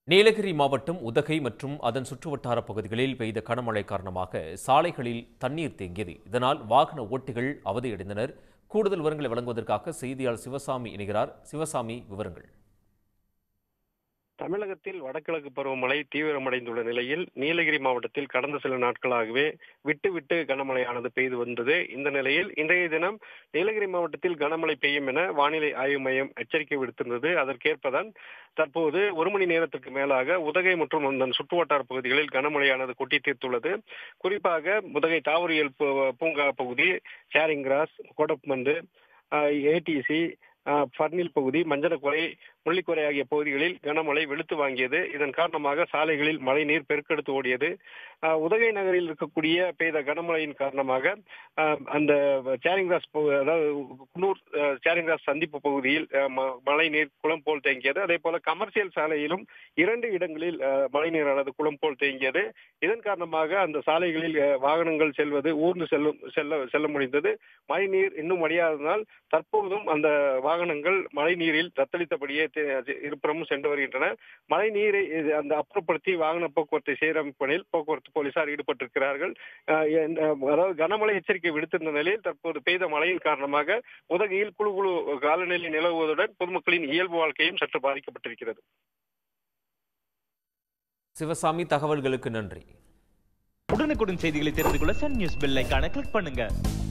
நீலகிரி மாவட்டம் உதகை மற்றும் அதன் சுற்றுவட்டார பகுதிகளில் பெய்த கனமழை காரணமாக சாலைகளில் தண்ணீர் தேங்கியது. இதனால் வாகன ஓட்டிகள் அவதியடைந்தனர். கூடுதல் விவரங்களை வழங்குவதற்காக செய்தியாளர் சிவசாமி இணைகிறார். சிவசாமி, விவரங்கள். தமிழகத்தில் வடகிழக்கு பருவமழை தீவிரமடைந்துள்ள நிலையில் நீலகிரி மாவட்டத்தில் கடந்த சில நாட்களாகவே விட்டு விட்டு கனமழையானது பெய்து வந்தது. இந்த நிலையில் இன்றைய தினம் நீலகிரி மாவட்டத்தில் கனமழை பெய்யும் என வானிலை ஆய்வு மையம் எச்சரிக்கை விடுத்திருந்தது. அதற்கேற்பதான் தற்போது ஒரு மணி நேரத்திற்கு மேலாக உதகை மற்றும் அதன் சுற்றுவட்டார பகுதிகளில் கனமழையானது கொட்டி தீர்த்துள்ளது. குறிப்பாக உதகை தாவரியல் பூங்கா பகுதி, சேரிங் கிராஸ், கோடப்மந்து, ஏடிசி, பர்னில் பகுதி, மஞ்சனக்குறை, முள்ளிக்குறை ஆகிய பகுதிகளில் கனமழை வெளுத்து வாங்கியது. இதன் காரணமாக சாலைகளில் மழை நீர் பெருக்கெடுத்து ஓடியது. உதகை நகரில் இருக்கக்கூடிய பெய்த கனமழையின் காரணமாக அந்த சேரிங்ராஸ், அதாவது குன்னூர் சேரிங்ராஸ் சந்திப்பு பகுதியில் மழை நீர் குளம் போல் தேங்கியது. அதே போல கமர்ஷியல் சாலையிலும் 2 இடங்களில் மழை நீரானது குளம் போல் தேங்கியது. இதன் காரணமாக அந்த சாலைகளில் வாகனங்கள் செல்வது ஊர்ந்து செல்ல முடிந்தது. மழை நீர் இன்னும் வடியாததால் தற்போதும் அந்த வாகனங்கள் மழை நீரில் தத்தளித்தபடியே இருபுறமும் சென்று வருகின்றன. மழை நீரை அந்த அப்புறப்படுத்தி வாகன போக்குவரத்தை சீரமைப்பு பணியில் போக்குவரத்து போலீசார் ஈடுபட்டிருக்கிறார்கள். அதாவது கனமழை எச்சரிக்கை விடுத்திருந்த நிலையில் தற்போது பெய்த மழையின் காரணமாக உதகையில் குழு காலநிலை நிலவுவதுடன் பொதுமக்களின் இயல்பு வாழ்க்கையும் சற்று பாதிக்கப்பட்டிருக்கிறது. சிவசாமி, தகவல்களுக்கு நன்றி. உடனுக்குடன் செய்திகளை தெரிந்து கொள்ள சன் நியூஸ் பெல் ஐகானை கிளிக் பண்ணுங்க.